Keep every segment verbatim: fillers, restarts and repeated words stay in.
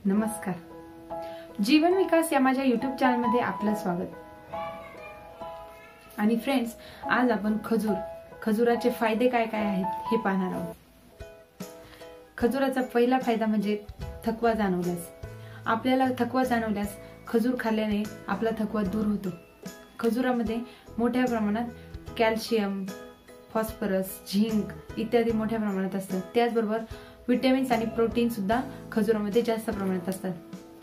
नमस्कार. जीवन विकास या माझ्या यूट्यूब चॅनलमध्ये आपलं स्वागत. आणि फ्रेंड्स, आज आपण खजूर खजुराचे फायदे काय काय आहेत हे पाहणार आहोत. खजुराचा पहिला फायदा म्हणजे थकवा जाणवल्यास. आपल्याला थकवा जाणवल्यास खजूर खाल्ल्याने आपला थकवा दूर होतो. खजुरामध्ये मोठ्या प्रमाणात कॅल्शियम, फॉस्फरस, झिंक इत्यादी मोठ्या प्रमाणात असतात. त्याचबरोबर विटॅमिन्स आणि प्रोटीन सुद्धा खजुरामध्ये जास्त प्रमाणात असतात.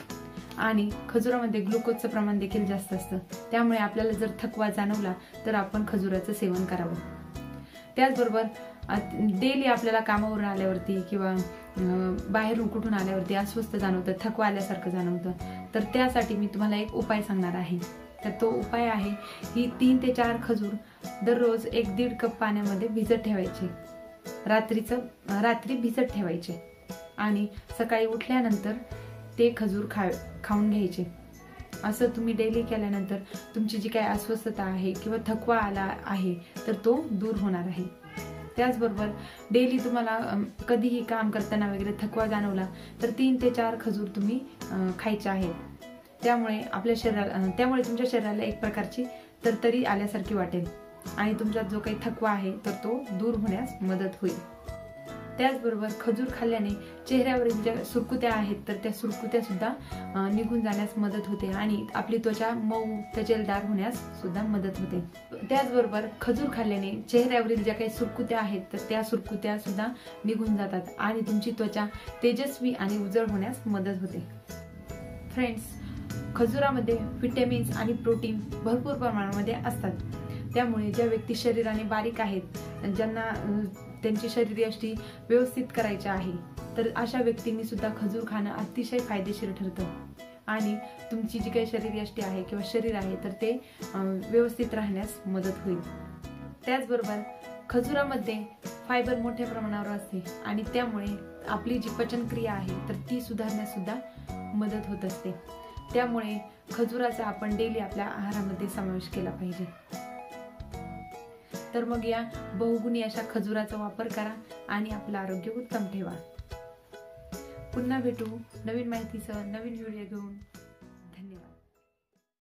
आणि खजुरामध्ये ग्लुकोजचं प्रमाण देखील जास्त असतं. त्यामुळे आपल्याला जर थकवा जाणवला तर आपण खजुराचं सेवन करावं. त्याचबरोबर डेली आपल्याला कामावरून आल्यावरती किंवा बाहेरून कुठून आल्यावरती अस्वस्थ जाणवतं, थकवा आल्यासारखं जाणवतं, तर त्यासाठी मी तुम्हाला एक उपाय सांगणार आहे. तर तो उपाय आहे ही तीन ते चार खजूर दररोज एक दीड कप पाण्यामध्ये भिजत ठेवायचे. रात्रीचं रात्री भिजत ठेवायचे आणि सकाळी उठल्यानंतर ते खजूर खा खाऊन घ्यायचे. असं तुम्ही डेली केल्यानंतर तुमची जी काही अस्वस्थता आहे किंवा थकवा आला आहे तर तो दूर होणार आहे. त्याचबरोबर डेली तुम्हाला कधीही काम करताना वगैरे थकवा जाणवला तर तीन ते चार खजूर तुम्ही खायचे आहेत. त्यामुळे आपल्या शरीराला त्यामुळे तुमच्या शरीराला एक प्रकारची तरतरी आल्यासारखी वाटेल आणि तुमचा जो काही थकवा आहे तर तो दूर होण्यास मदत होईल. त्याचबरोबर खजूर खाल्ल्याने चेहऱ्यावरील ज्या सुरकुत्या आहेत तर त्या सुरकुत्या सुद्धा निघून जाण्यास मदत होते आणि आपली त्वचा मऊ तजेलदार होण्यास सुद्धा मदत होते. त्याचबरोबर खजूर खाल्ल्याने चेहऱ्यावरील ज्या काही सुरकुत्या आहेत तर त्या सुरकुत्या सुद्धा निघून जातात आणि तुमची त्वचा तेजस्वी आणि उजळ होण्यास मदत होते. फ्रेंड्स, खजुरामध्ये विटॅमिन्स आणि प्रोटीन भरपूर प्रमाणामध्ये असतात. त्यामुळे ज्या व्यक्ती शरीराने बारीक आहेत, ज्यांना त्यांची शरीरयष्टी व्यवस्थित करायची आहे, तर अशा व्यक्तींनी सुद्धा खजूर खाणं अतिशय फायदेशीर ठरतं आणि तुमची जी काही शरीरयष्टी आहे किंवा शरीर आहे तर ते व्यवस्थित राहण्यास मदत होईल. त्याचबरोबर खजुरामध्ये फायबर मोठ्या प्रमाणावर असते आणि त्यामुळे आपली जी पचनक्रिया आहे तर ती सुधारण्यास सुद्धा मदत होत असते. त्यामुळे खजुराचा आपण डेली आपल्या आहारामध्ये समावेश केला पाहिजे. तर मग या बहुगुणी अशा खजुराचा वापर करा आणि आपलं आरोग्य उत्तम ठेवा. पुन्हा भेटू नवीन माहितीसह नवीन व्हिडिओ घेऊन. धन्यवाद.